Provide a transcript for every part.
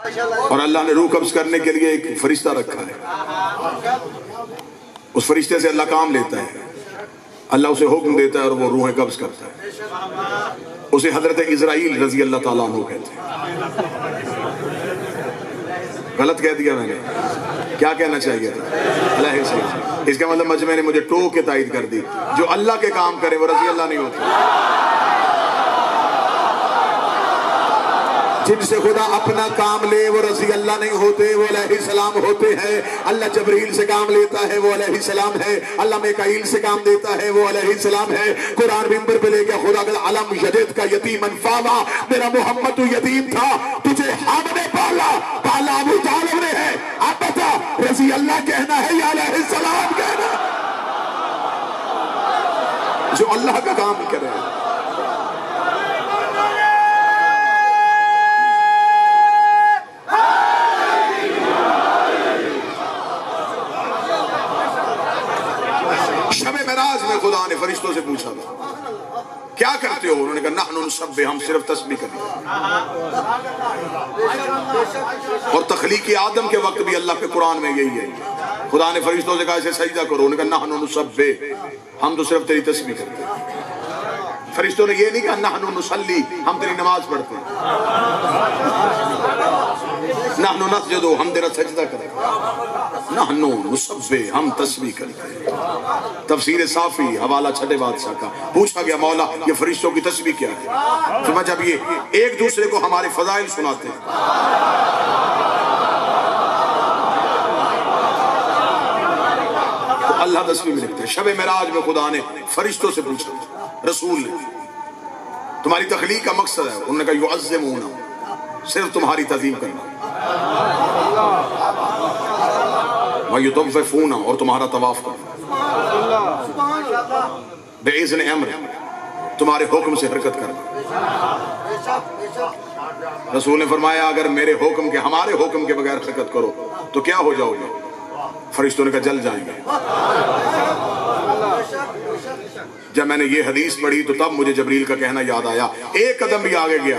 اور اللہ نے روح قبض کرنے کے لیے ایک فرشتہ رکھا ہے، اس فرشتے سے اللہ کام لیتا ہے، اللہ اسے حکم دیتا ہے اور وہ روحیں قبض کرتا ہے، اسے حضرت اسرائیل رضی اللہ تعالیٰ عنہ کہتے ہیں۔ غلط کہہ دیا میں نے، کیا کہنا چاہیے تھا؟ علیہ السلام۔ اس کا مطلب مجمع نے مجھے ٹوک کے تائید کر دی، جو اللہ کے کام کرے وہ رضی اللہ نہیں ہوتا، جن سے خدا اپنا کام لے وہ رضی اللہ نہیں ہوتے، وہ علیہ السلام ہوتے ہیں۔ اللہ جبریل سے کام لیتا ہے وہ علیہ السلام ہے، اللہ میکائیل سے کام دیتا ہے وہ علیہ السلام ہے۔ قرآن ممبر پہ لے گیا، خدا کا علم یجد کا یتیمن فاوا، میرا محمد تو یتیم تھا، تجھے ہم نے پالا، پالا ابو طالب نے ہے، اب بتا رضی اللہ کہنا ہے یا علیہ السلام کہنا؟ جو اللہ کا کام کرے۔ شب معراج میں خدا نے فرشتوں سے پوچھا تھا کیا کرتے ہو؟ انہوں نے کہا نحن نسبح، ہم صرف تسبیح کرتے ہیں۔ اور تخلیق آدم کے وقت بھی اللہ کے قرآن میں یہی ہے، خدا نے فرشتوں سے کہا اسے سجدہ کرو، انہوں نے کہا نحن نسبح، ہم تو صرف تیری تسبیح کرتے ہیں۔ فرشتوں نے یہ نہیں کہا نحن نصلی، ہم تیری نماز پڑھتے ہیں، نحن نسجد، ہم تیرا سجدہ کرتے ہیں، نحن نسبح، ہم تسبیح کرتے ہیں۔ تفسیر صافی حوالہ چھٹے بادشاہ کا، پوچھا گیا مولا یہ فرشتوں کی تسبیح کیا ہے؟ فرمایا جب یہ ایک دوسرے کو ہمارے فضائل سناتے ہیں، تو اللہ تسبیح میں لکھتے ہیں۔ شب معراج میں خدا نے فرشتوں سے پوچھا، رسول نے تمہاری تخلیق کا مقصد ہے؟ انہوں نے کہا یعظمون، صرف تمہاری تعظیم کرنا، وَيُطَوِّفُونَ، اور تمہارا طواف کرنا، بِإِذْنِ امر، تمہارے حکم سے حرکت کرنا۔ رسول نے فرمایا اگر میرے حکم کے، ہمارے حکم کے بغیر حرکت کرو تو کیا ہو جاؤ گے؟ فرشتوں نے کہا جل جائیں گے۔ جب میں نے یہ حدیث پڑھی تو تب مجھے جبریل کا کہنا یاد آیا، ایک قدم بھی آگے گیا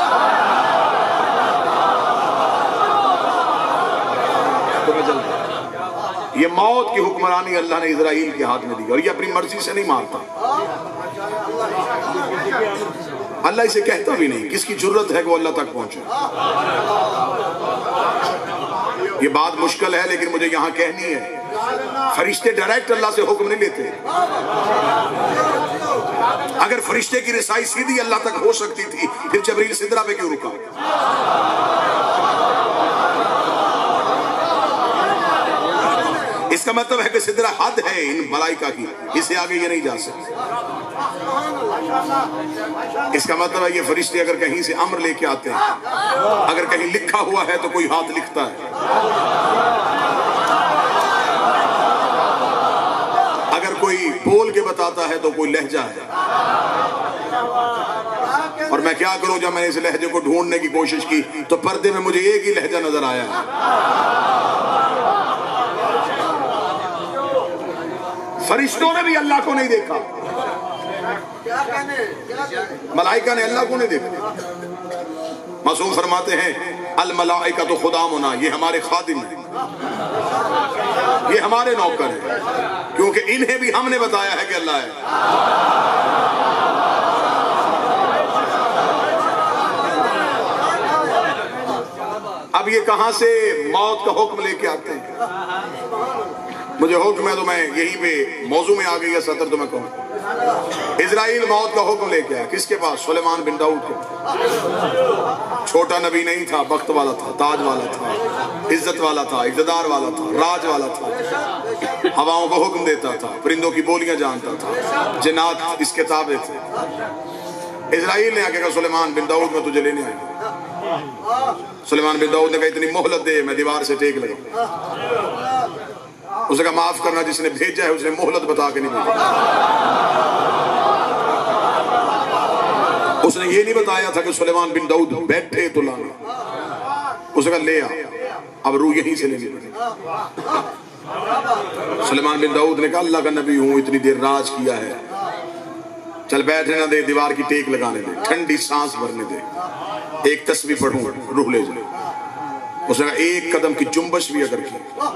تو میں جل گیا۔ یہ موت کی حکمرانی اللہ نے اسرائیل کے ہاتھ میں دی، اور یہ اپنی مرضی سے نہیں مارتا، اللہ اسے کہتا بھی نہیں، کس کی جرت ہے کہ وہ اللہ تک پہنچے؟ یہ بات مشکل ہے لیکن مجھے یہاں کہنی ہے، فرشتے ڈائریکٹ اللہ سے حکم نہیں لیتے۔ اگر فرشتے کی رسائی سیدھی اللہ تک ہو سکتی تھی پھر جبریل سدرہ پہ کیوں رکا؟ اس کا مطلب ہے کہ سدرہ حد ہے ان ملائکہ کی، اس سے آگے یہ نہیں جا سکتے۔ اس کا مطلب ہے یہ فرشتے اگر کہیں سے امر لے کے آتے ہیں، اگر کہیں لکھا ہوا ہے تو کوئی ہاتھ لکھتا ہے، اگر کوئی بول کے بتاتا ہے تو کوئی لہجہ ہے۔ اور میں کیا کروں، جب میں نے اس لہجے کو ڈھونڈنے کی کوشش کی تو پردے میں مجھے ایک ہی لہجہ نظر آیا ہے۔ فرشتوں نے بھی اللہ کو نہیں دیکھا، ملائکہ نے اللہ کو نہیں دیکھا۔ معصوم فرماتے ہیں الملائکۃ خدامنا، یہ ہمارے خادم ہیں، یہ ہمارے نوکر ہیں، کیونکہ انہیں بھی ہم نے بتایا ہے کہ اللہ ہے۔ اب یہ کہاں سے موت کا حکم لے کے آتے ہیں؟ مجھے حکم ہے تو میں یہیں پہ موضوع میں آ گئی ہے سطر تو میں کہوں، اسرائیل موت کا حکم لے کے آیا، کس کے پاس؟ سلیمان بن داؤد کے۔ چھوٹا نبی نہیں تھا، بخت والا تھا، تاج والا تھا، عزت والا تھا، اقتدار والا تھا، راج والا تھا، ہواؤں کو حکم دیتا تھا، پرندوں کی بولیاں جانتا تھا، جنات اس کے تابع تھے۔ اسرائیل نے آگے کہا سلیمان بن داؤد میں تجھے لینے آئے۔ سلیمان بن داؤد نے کہا اتنی مہلت دے میں دیوار سے ٹیک لگا۔ اس نے کہا معاف کرنا، جس نے بھیجا ہے اس نے مہلت بتا کے نہیں بھیجا۔ اس نے یہ نہیں بتایا تھا کہ سلیمان بن داؤد بیٹھے تو لانا، اس نے کہا لے آ، اب روح یہیں سے لے گئے۔ سلیمان بن داؤد نے کہا اللہ کا نبی ہوں، اتنی دیر راج کیا ہے، چل بیٹھنے نہ دے، دیوار کی ٹیک لگانے دے، ٹھنڈی سانس بھرنے دے، ایک تسبیح پڑھوں روح لے جائے۔ اس نے کہا ایک قدم کی جنبش بھی اگر کی،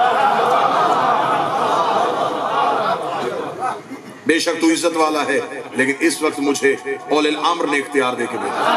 بے شک تو عزت والا ہے، لیکن اس وقت مجھے اول الامر نے اختیار دے کے بھیجا۔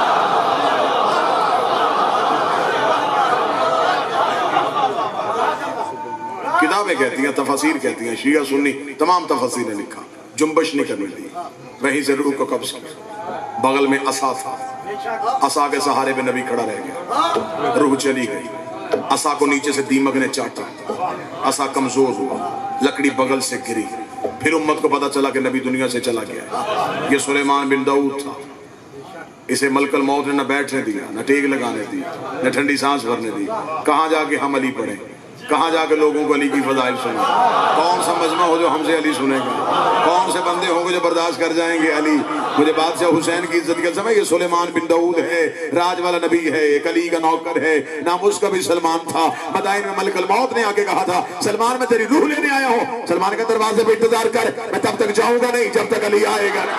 کتابیں کہتی ہیں، تفاسیر کہتی ہیں، شیعہ سنی تمام تفاسیر نے لکھا جنبش نہیں کرنے دی، وہیں سے روح کو قبض کیا۔ بغل میں عصا تھا، عصا کے سہارے پہ نبی کھڑا رہ گیا، روح چلی گئی، عصا کو نیچے سے دیمک نے چاٹا، عصا کمزور ہوا، لکڑی بغل سے گری، پھر امت کو پتا چلا کہ نبی دنیا سے چلا گیا۔ یہ سلیمان بن داؤد تھا، اسے ملک الموت نے نہ بیٹھنے دیا، نہ ٹیک لگانے دی، نہ ٹھنڈی سانس بھرنے دی۔ کہاں جا کے ہم علی پڑھیں، کہاں جا کے لوگوں کو علی کی فضائل سنیں؟ کون سا مجمع ہو جو ہم سے علی سنے گا؟ کون سے بندے ہوں گے جو برداشت کر جائیں گے علی؟ مجھے بادشاہ حسین کی عزت کا سمجھ، یہ سلیمان بن داؤد ہے، راج والا نبی ہے، ایک علی کا نوکر ہے، نام اس کا بھی سلمان تھا۔ مدائن میں ملک الموت نے آگے کہا تھا سلمان میں تیری روح لینے آیا ہوں، سلمان کا دروازے پہ انتظار کر، میں تب تک جاؤں گا نہیں جب تک علی آئے گا۔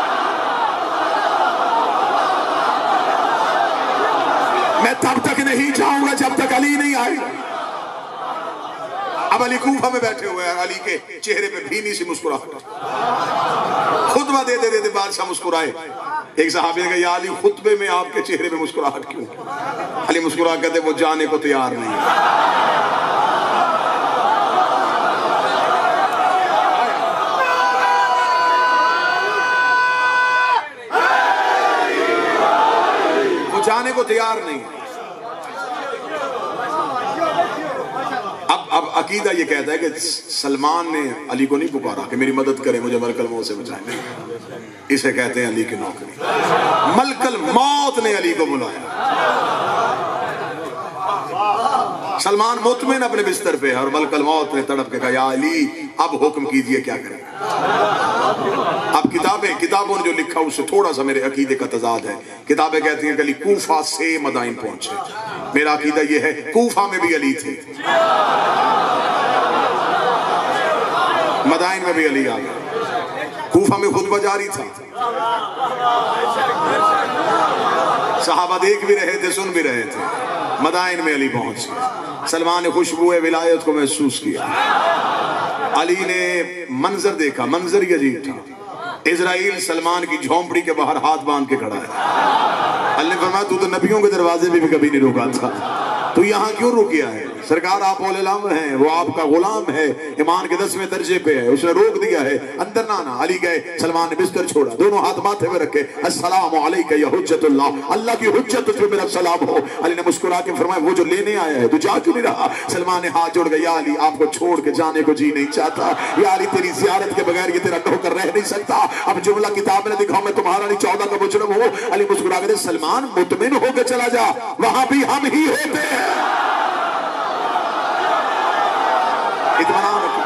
میں تب تک نہیں جاؤں گا جب تک علی نہیں آئے گا۔ اب علی کوفہ میں بیٹھے ہوئے ہیں، علی کے چہرے پہ بھینی سی مسکراہٹ، خطبہ دیتے دیتے بادشاہ مسکرائے۔ ایک صحابی نے کہا یا علی خطبے میں آپ کے چہرے پہ مسکراہٹ کیوں؟ علی مسکرا کہتے وہ جانے کو تیار نہیں ہے۔ وہ جانے کو تیار نہیں ہے۔ اب عقیدہ یہ کہتا ہے کہ سلمان نے علی کو نہیں پکارا کہ میری مدد کریں، مجھے ملک الموت سے بچائیں، اسے کہتے ہیں علی کی نوکری۔ ملک الموت نے علی کو بلایا، سلمان مطمئن اپنے بستر پہ ہے اور ملک الموت نے تڑپ کے کہا یا علی اب حکم کیجئے کیا کریں۔ اب کتابوں نے جو لکھا اس سے تھوڑا سا میرے عقیدے کا تضاد ہے۔ کتابیں کہتی ہیں کہ علی کوفہ سے مدائن پہنچے، میرا عقیدہ یہ ہے کوفہ میں بھی علی تھے، مدائن میں بھی علی آ گیا، کوفہ میں خطبہ جاری تھا، صحابہ دیکھ بھی رہے تھے، سن بھی رہے تھے، مدائن میں علی پہنچ گیا۔ سلمان نے خوشبو ولایت کو محسوس کیا، علی نے منظر دیکھا، منظر یہ عجیب تھا، اسرائیل سلمان کی جھونپڑی کے باہر ہاتھ باندھ کے کھڑا ہے۔ اللہ نے فرمایا تو تو نبیوں کے دروازے بھی کبھی نہیں روکا تھا، تو یہاں کیوں رکیا ہے؟ سرکار آپ اول الامر ہیں، وہ آپ کا غلام ہے، ایمان کے 10ویں درجے پہ ہے، اس نے روک دیا ہے، اندر نہ آنا۔ علی گئے، سلمان نے بستر چھوڑا، دونوں ہاتھ ماتھے میں رکھے، السلام علیکہ یا حجت اللہ، اللہ کی حجت تجھ پہ میرا سلام ہو۔ علی نے مسکرا کے فرمایا وہ جو لینے آیا ہے تو جا کیوں نہیں رہا؟ سلمان نے ہاتھ جوڑ گیا، یا علی آپ کو چھوڑ کے جانے کو جی نہیں چاہتا، یا علی تیری زیارت کے بغیر یہ تیرا نوکر رہ نہیں سکتا، اب جملہ کتاب میں دکھاؤ میں تمہارا نہیں 14 کا مجرم ہوں۔ علی مسکرا کے سلمان مطمئن ہو کے چلا جا، وہاں بھی ہم ہی ہوتے ہیں، اطمینان رکھو۔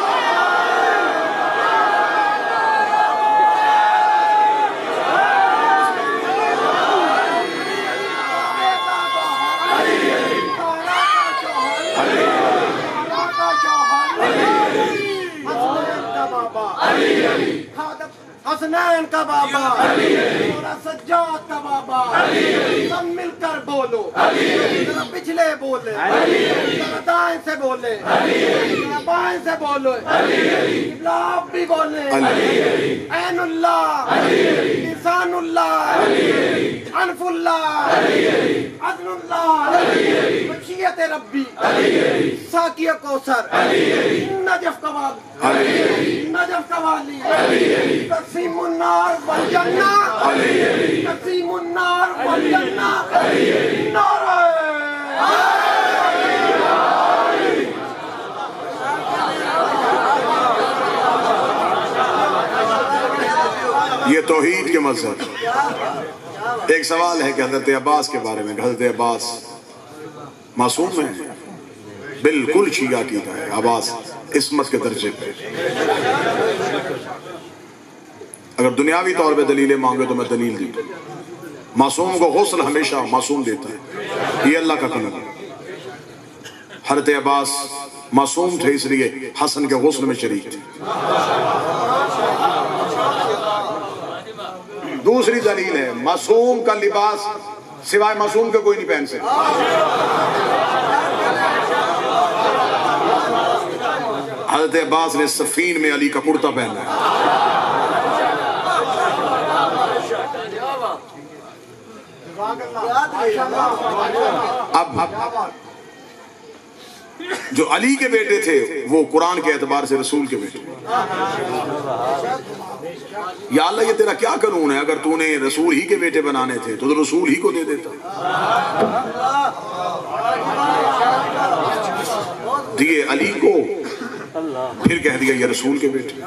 حسنین کا بابا، اور سجاد کا بابا، سب مل کر بولو، ذرا پچھلے بولے، ذرا دائیں سے بولے، ذرا بائیں سے بولو، آپ بھی بولے، عین اللہ، لسان اللہ، انف اللہ، عدل اللہ، مشیت ربی، ساقی کوثر، نجف کا والی، نجف کا والی، تقسیم النار والجنہ، تقسیم النار والجنہ، نعرہ یہ توحید کے مذہب۔ ایک سوال ہے کہ حضرت عباس کے بارے میں، حضرت عباس معصوم ہیں؟ بالکل شیعہ عقیدہ ہے، عباس عصمت کے درجے پہ۔ اگر دنیاوی طور پہ دلیلیں مانگے تو میں دلیل دی، معصوم کو غسل ہمیشہ معصوم دیتا ہے، یہ اللہ کا قانون ہے۔ حضرت عباس معصوم تھے اس لیے حسن کے غسل میں شریک تھے۔ دوسری دلیل ہے معصوم کا لباس سوائے معصوم کے کوئی نہیں پہن سکتا. حضرت عباس نے سفین میں علی کا کرتا پہنا ہے. اب جو علی کے بیٹے تھے وہ قرآن کے اعتبار سے رسول کے بیٹے. یا اللہ یہ تیرا کیا قانون ہے؟ اگر تو نے رسول ہی کے بیٹے بنانے تھے تو رسول ہی کو دے دیتا. دیے علی کو، پھر کہہ دیا یہ رسول کے بیٹے،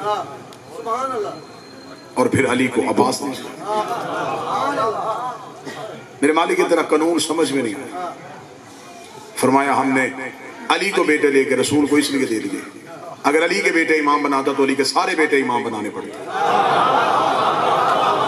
اور پھر علی کو عباس نے. میرے مالک کی طرح قانون سمجھ میں نہیں آیا. فرمایا ہم نے علی کو بیٹے لے کے رسول کو اس لیے دے دیے، اگر علی کے بیٹے امام بناتا تو علی کے سارے بیٹے امام بنانے پڑتے.